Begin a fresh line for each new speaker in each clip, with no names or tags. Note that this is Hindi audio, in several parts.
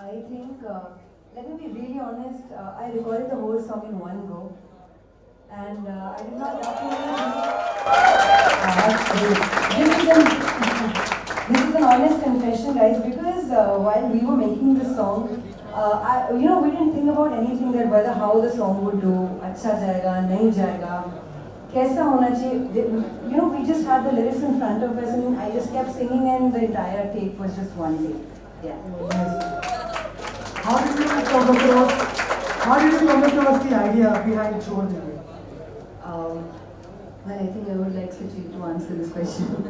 I think, let me be really honest, I recorded the whole song in one go. And I did not this is an honest confession, guys, because while we were making this song, we didn't think about anything that whether how the song would do, अच्छा जाएगा, नहीं जाएगा, कैसा होना चाहिए. We just had the lyrics in front of us and I just kept singing and the entire take was just one take. Yeah.
How did you come across the idea behind Chhod Denge?
Well, I think I would like Sachin to answer this question.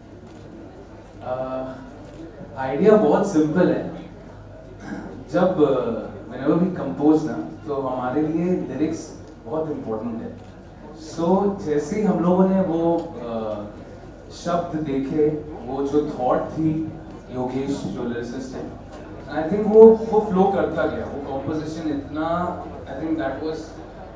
Idea बहुत सिंपल है. जब whenever we compose ना, तो हमारे लिए लिरिक्स बहुत इम्पोर्टेंट है. So जैसे ही हम लोगों ने वो शब्द देखे, वो जो थॉट थी योगेश जो लिरिसिस्ट है, आई थिंक वो फ्लो करता गया. वो कॉम्पोजिशन इतना, I think that was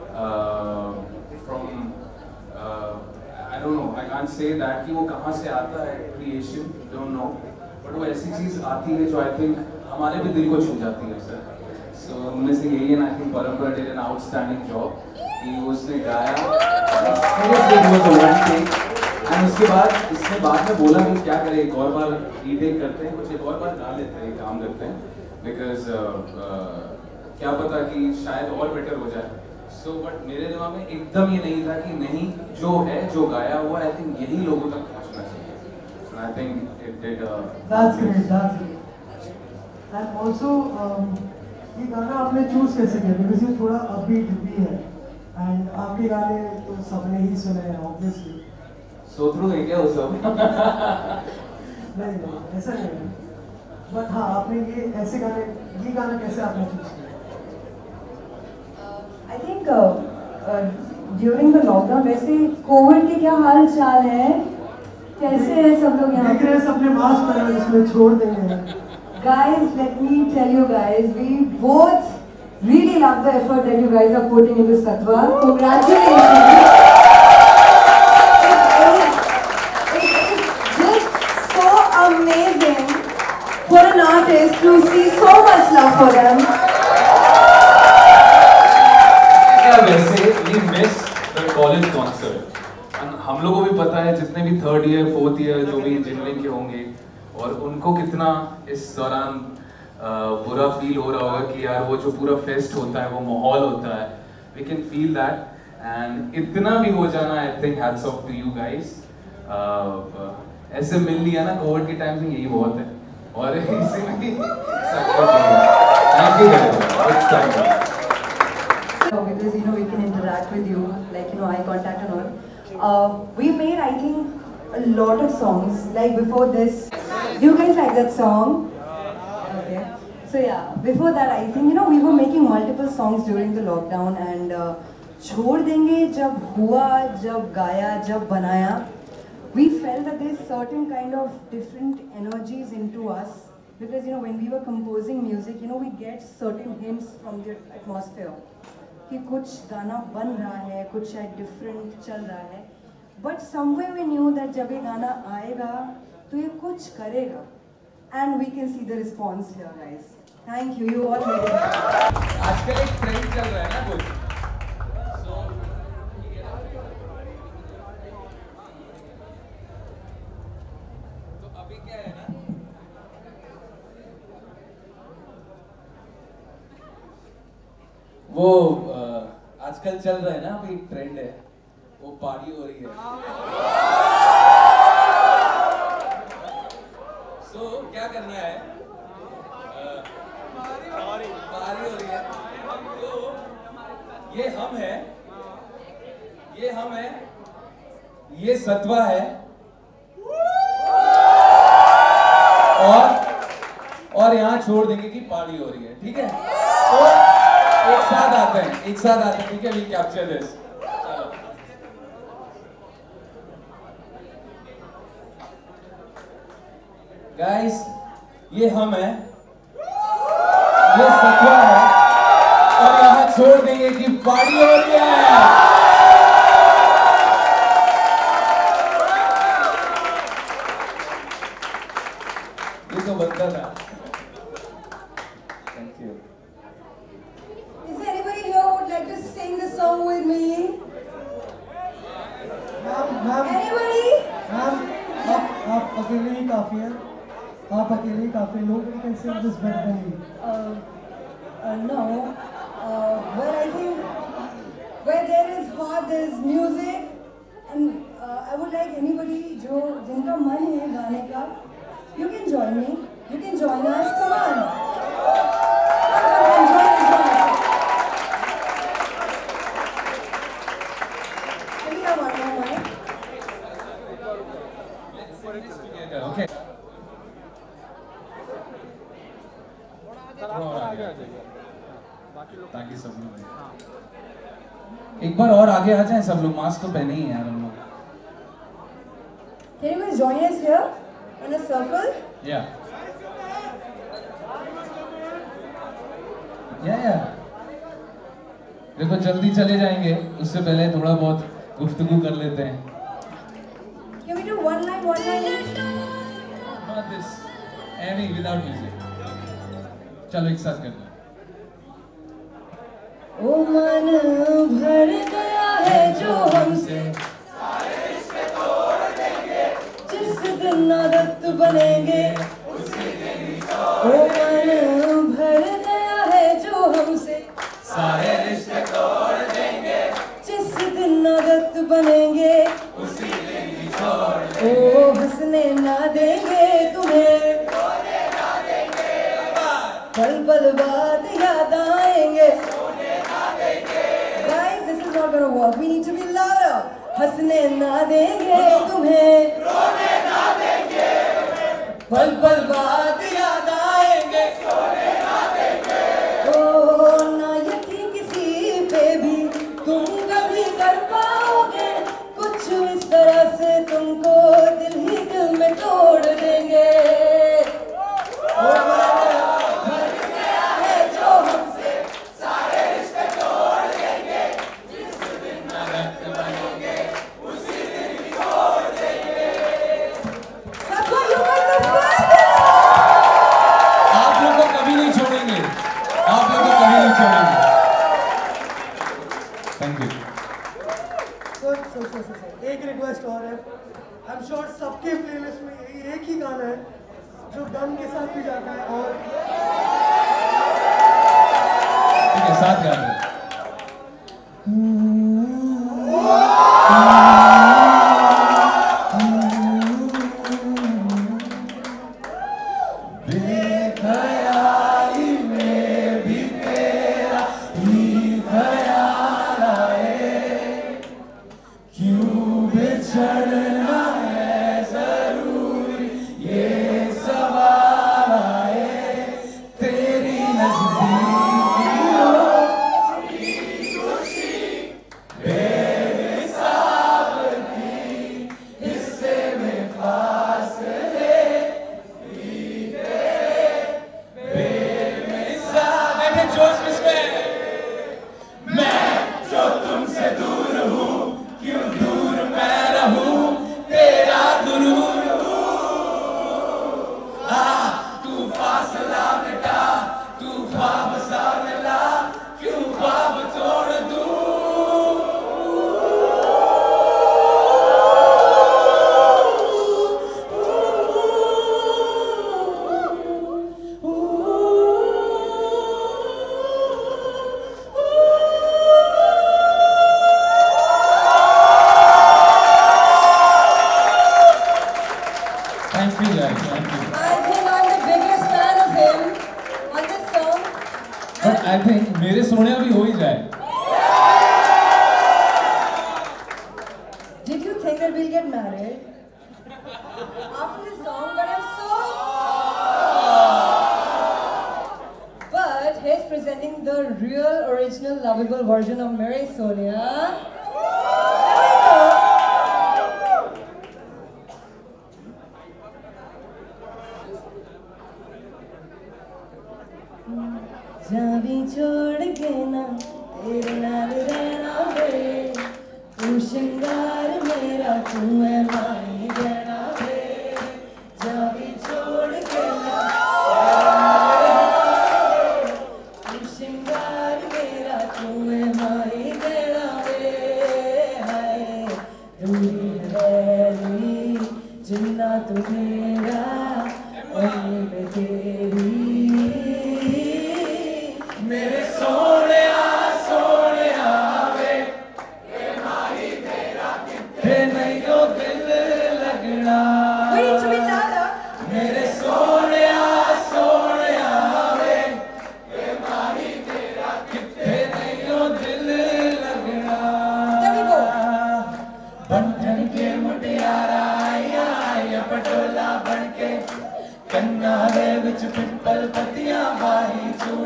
from I don't know, I can't say that कि वो कहाँ से आता है creation, don't know, but वो ऐसी चीज़ आती है जो I think हमारे भी दिल को छू जाती है सर. So उनमें से यही है. I think परम्परा did an outstanding job. कि उसने गाया, seriously it was a one take, and उसके बाद इसने बाद में बोला कि क्या करें, एक और बार रीटेक करते हैं, कुछ एक और बार गा लेते हैं, काम करते हैं, because क्या पता कि शायद और बेटर हो जाए. So बट मेरे दिमाग में एकदम ये नहीं था कि नहीं, जो है जो गाया हुआ आई थिंक यही लोगों तक पहुंचना चाहिए. And I think it did.
That's great. And also ये गाना आपने चूज कैसे किया? Because ये थोड़ा upbeat भी है and आपके गाने तो सबने ही सुने हैं obviously.
So through है क्या वो सब?
नहीं ऐसा नहीं है. But हाँ, आपने ये गाना कैसे आपने चूज किया?
I think during the lockdown, वैसे कोविड के क्या हाल चाल है, कैसे है सब लोग यहाँ?
देख रहे हैं सबने मास्क पहना, इसमें छोड़ देंगे.
Guys, let me tell you guys, we both really love the effort that you guys are putting into Sattva. Congratulations! It is just so amazing for an artist to see so much love for them.
वैसे we missed the college concert. हम लोगों को भी पता है जितने भी थर्ड ईयर फोर्थ ईयर जो भी इंजीनियरिंग के होंगे, और उनको कितना इस दौरान बुरा फील हो रहा होगा कि यार वो जो पूरा फेस्ट होता है, वो माहौल होता है, we can feel that. and इतना भी हो जाना, I think hats off to you guys. ऐसे मिल लिया ना कोविड के टाइम में, यही बहुत है. और इसी में thank you guys.
Because we can interact with you, like eye contact and all. We made, I think, a lot of songs. Like before this, you guys like that song? Okay. So yeah, before that, I think we were making multiple songs during the lockdown, and छोड़ देंगे जब हुआ, जब गाया, जब बनाया, we felt that there's certain kind of different energies into us, because when we were composing music, we get certain hints from the atmosphere. कि कुछ गाना बन रहा है, कुछ शायद डिफरेंट चल रहा है, but somewhere we knew that जब ये गाना आएगा तो ये कुछ करेगा, and we can see the response here guys. Thank you, you all made it.
आजकल एक ट्रेंड चल रहा है ना कुछ, तो अभी क्या है ना, वो आजकल चल रहा है ना, अभी ट्रेंड है, वो पार्टी हो रही है. So क्या करना है, पार्टी हो रही है, तो ये हम है, ये सत्वा है, और यहाँ छोड़ देंगे कि पार्टी हो रही है. ठीक है, तो एक साथ आते हैं, ठीक है, वी कैप्चर दिस. गाइस, ये हम हैं, ये सत्वा है, और यहाँ छोड़ देंगे कि पार्टी हो रही है. ये तो बनता था.
can sing this better than you.
No. Well, I think where there is heart, there is music, and I would like anybody जो जिनका मन है गाने का, you can join me, you can join us. Come on. Join us. Can we have one more mic?
Let's put it together. Okay. ताकि सब लोग एक बार और आगे आ जाएं सब लोग मास्क तो पहने ही हैं यार हम लोग
Can you guys join us here in a circle?
Yeah. देखो जल्दी चले जाएंगे उससे पहले थोड़ा बहुत गुफ्तगू कर लेते हैं
Can we do one line each?
Not this. Any without music. चलो एक साथ करते हैं
ओ मन भर गया है जो हमसे जिस दिन आदत बनेंगे ओ मन भर गया है जो हमसे
सारे रिश्ते तोड़ देंगे
जिस दिन आदत बनेंगे
उसी दिन ही छोड़
ओ हंसने ना देंगे तुम्हें पल पल बाद याद आएंगे Guys, this is not gonna work. We need to be louder. हंसने ना देंगे तुम्हें रोने ना देंगे पल पल बाद याद आएंगे सोने ना देंगे ओ ना यकीन किसी पे भी तुम कभी कर पाओगे कुछ इस तरह से तुमको दिल ही दिल में तोड़ देंगे ओ भर गया है जो हमसे सारे रिश्ते तोड़ देंगे जिस दिन आदत बनेंगे उसी दिन ही छोड़ देंगे सबको you guys are fabulous
आप लोग को कभी नहीं छोड़ेंगे आप लोग को कभी नहीं छोड़ेंगे थैंक यू
So, एक रिक्वेस्ट और है आई एम श्योर सबके प्लेलिस्ट में एक ही गाना है जो गम के साथ भी जाता है और
ठीक है साथ गा रहे हैं बेख्याली में भी तेरा ही ख्याल आए क्यों बिछड़ना है जरूरी ये सवाल आए तेरी नजदीकियों की खुशी बेहिसाब थी हिस्से में फासले बैठे जोश किसमें मैं जो तुमसे दूर हूँ क्यों दूर मैं रहूँ तेरा गुरूर हूँ तू फासला मिटा तू ख्वाब सा मिला क्यों ख्वाब तोड़ दूँ Thank you guys, thank you.
I think I'm the biggest fan of him on this song.
But I think मेरे सोने अभी हो ही जाए
Did you think that we'll get married after this song? But I'm so. But he's presenting the real, original, lovable version of Mary Sonia. Here we go. जावी छोड़ के ना तेरे नाल रहना वे तू श्रृंगार मेरा तू है माही रहना वे जावी छोड़ के ना तू श्रृंगार मेरा तू है माही रहना वे हाय दूरी है जिन्ना तू मेरा वही मैं तेरी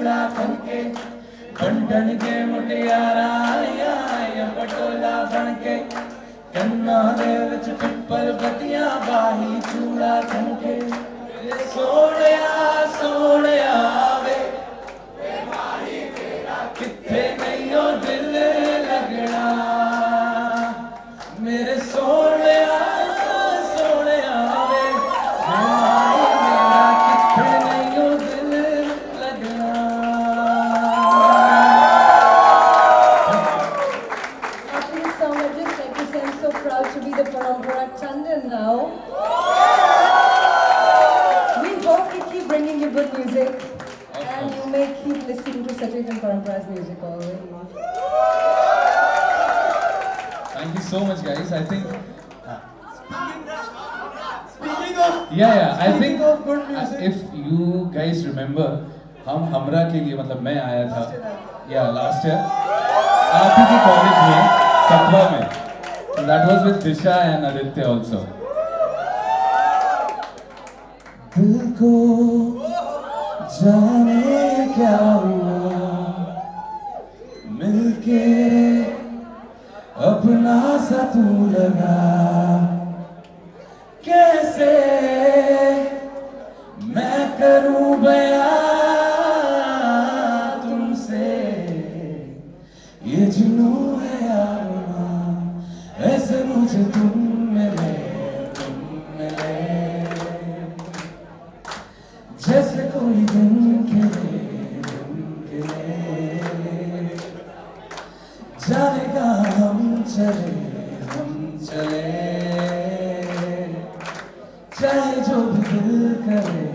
चूड़ा खनके बंधन के मुटियारा आया पटोला बनके कन्ना दे विच पिपल बतियां बाही चूड़ा खनके सोहणिया वे किथे नहीं ओ दिल लगना मेरे सोहणिया वे मेरा किथे नहीं ओ दिल लगना।
After this song, I'd just like to say I'm so proud to be the Parampara Chandan now. We hope we keep bringing you good music and you may keep listening to Sachit and Parampara's music always.
Thank you so much, guys. I think.
Speaking of
I think
of good music,
if you guys remember, हम हमरा के लिए मतलब मैं आया था लास्ट ईयर आप ही के कॉलेज में सतवा में that was with Disha and Aditya also. दिल को जाने क्या हुआ मिलके अपना सा तू लगा कैसे मैं करूं बयां तुमसे ये जुनून है यारा ऐसे मुझे तुम मिले जैसे कोई दिन खिले जानेगा हम चले चाहे जो भी दिल करे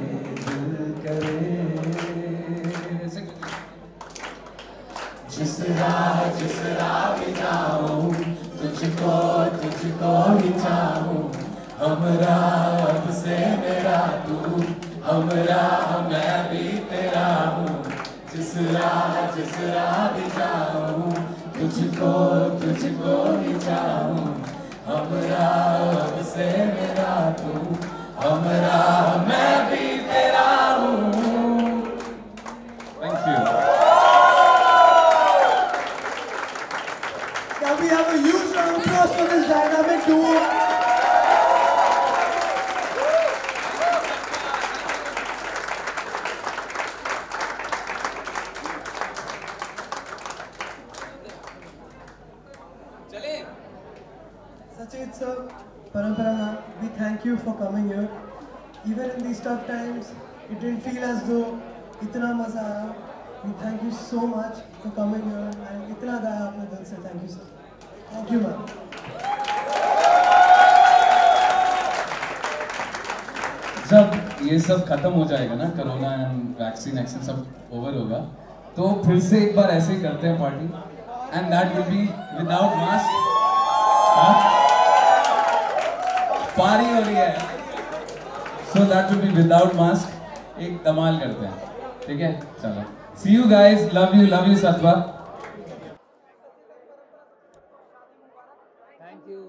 जिस राह भी जाऊं तुझको ही चाहूं हमरा अब से मेरा तू हमरा मैं भी तेरा हूँ जिस राह भी जाऊं तुझको ही चाहूं हमरा अब से मेरा तू हमरा मैं भी तेरा हूँ। Thank you.
can we have a huge round of applause for this dynamic duo? Sachit sir, Parampara ma'am, we thank you for coming here. Even in these tough times, it didn't feel as though itna maza aaya. We thank you so much for coming here and itna gaya aapne dil se. Thank you sir. Thank you ma'am.
जब ये सब खत्म हो जाएगा ना कोरोना एंड वैक्सीन सब ओवर होगा तो फिर से एक बार ऐसे ही करते हैं party and that will be without mask पारी हो रही है so that will be without mask एक धमाल करते हैं ठीक है चलो see you guys love you सत्वा थैंक यू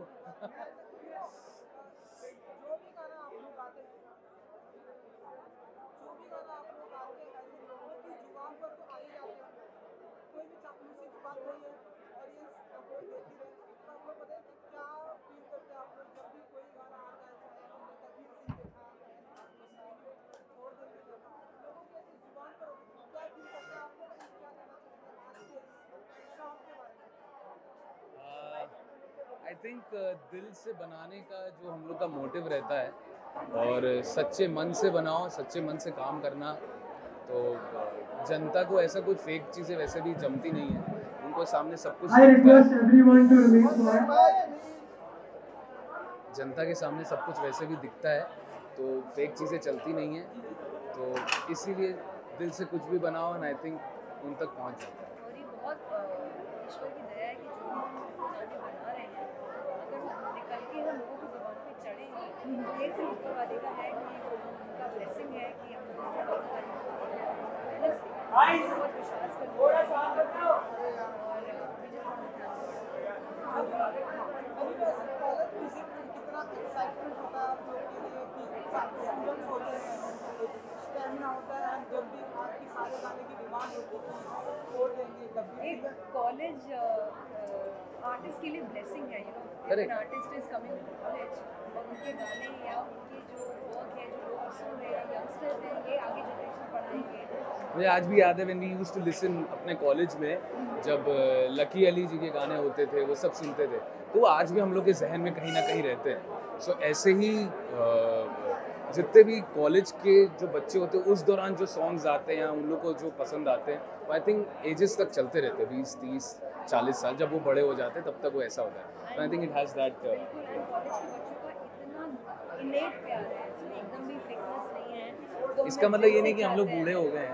आई थिंक दिल से बनाने का जो हम लोग का मोटिव रहता है और सच्चे मन से बनाओ सच्चे मन से काम करना तो जनता को ऐसा कुछ फेक चीज़ें वैसे भी जमती नहीं है उनको सामने सब कुछ जनता के सामने सब कुछ वैसे भी दिखता है तो फेक चीज़ें चलती नहीं है तो इसीलिए दिल से कुछ भी बनाओ एंड आई थिंक उन तक पहुंच जाता है
और ये बहुत ईश्वर की दया है कि जो भी हम गाने बना रहे हैं अगर वो निकल के हम लोगों की ज़ुबान पे चढ़े तो ये सिर्फ ऊपर वाले का है कि उनका ब्लेसिंग है कि हम लोग बहुत विश्वास करते हैं और
एक्साइटमेंट होता है आप लोग के लिए कि स्टूडेंट्स होते हैं स्टैमिना होता है जब भी आपकी सारे गाने की डिमांड
कॉलेज आर्टिस्ट के लिए ब्लेसिंग है, you know,
Correct.
An artist is coming to college और उनके गाने या उनकी जो वर्क है, जो लोग सुन रहे हैं, यंगस्टर्स हैं, ये आगे जनरेशन पढ़ाएंगे।
मुझे आज भी याद है when we used to listen अपने कॉलेज में, जब लकी अली जी के गाने होते थे वो सब सुनते थे, तो वो आज भी हम लोग के जहन में कहीं ना कहीं रहते हैं। सो ऐसे ही जितने भी कॉलेज के जो बच्चे होते हैं उस दौरान जो सॉन्ग्स आते हैं उन लोग को जो पसंद आते हैं वो आई थिंक एजेस तक चलते रहते हैं, 20, 30, 40 साल। जब वो बड़े हो जाते हैं तब तक वो ऐसा होता है। तो I think it has that.
बिल्कुल, एंड कॉलेज के बच्चों का इतना इनेट प्यार है, इसमें एकदम भी फेकनेस नहीं है। तो
इसका मतलब ये नहीं कि हम लोग बूढ़े हो गए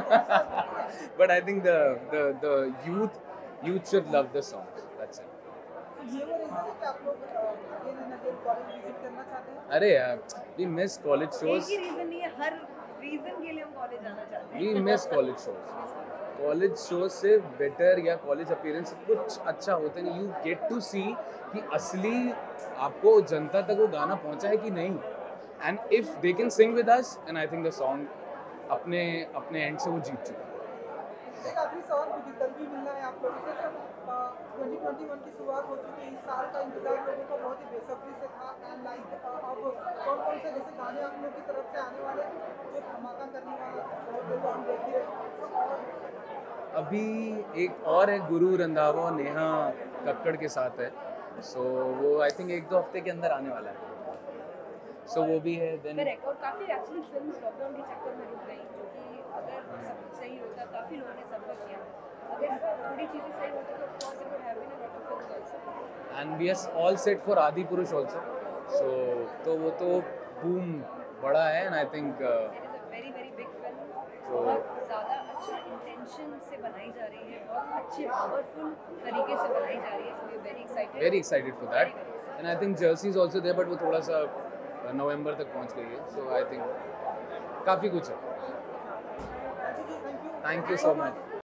हैं but I think the youth should love the songs, that's it.
ये वो रीजन है कि आप लोग again and again college visit करना चाहते हैं?
अरे यार, वी मिस कॉलेज
एक
शोज,
ही रीजन नहीं है, हर रीजन के लिए हम कॉलेज जाना चाहते हैं।
We miss college shows. College show से बेटर या कॉलेज अपीयरेंस कुछ अच्छा होता नहीं। यू गेट टू सी कि असली आपको जनता तक वो गाना पहुंचा है कि नहीं, and if they can sing with us, and I think the song अपने एंड से वो जीत चुका है।
एक आखिरी सवाल, विजिटल भी मिलना है आप लोगों से। 2021 की शुरुआत हो चुकी है, इस साल का इंतजार लोगों को बहुत ही बेसब्री से था। एंड लाइक अब कौन कौन से जैसे गाने आप लोगों की तरफ से आने वाले हैं जो धमाका करने वाला बहुत देर हम देख ही रहे हैं? और
अभी एक और है, गुरु रंधावा और नेहा कक्कड़ के साथ है, सो वो आई थिंक 1-2 हफ्ते के अंदर आने वाला है, सो वो भी है। देन
करेक्ट, और काफ़ी एक्चुअली फिल्म्स लॉकडाउन के चक्कर में रुक गई, क्योंकि अगर सब कुछ सही होता, काफ़ी लोगों ने सफ़र किया, अगर थोड़ी चीज़ें सही होती तो of course there would have been a lot of films also.
And we are all set for Adipurush also, सो तो वो तो बूम बड़ा है, and I think
it is a very very big film, बहुत ज़्यादा अच्छा इंटेंशन से बनाई जा रही है, बहुत अच्छे पावरफुल तरीके से बनाई जा रही है, so we are very excited
for that. And I think Jersey is also there, but वो थोड़ा सा नवंबर तक पहुंच गई है, सो आई थिंक काफ़ी कुछ है।
थैंक यू जी, thank you.
Thank you so much.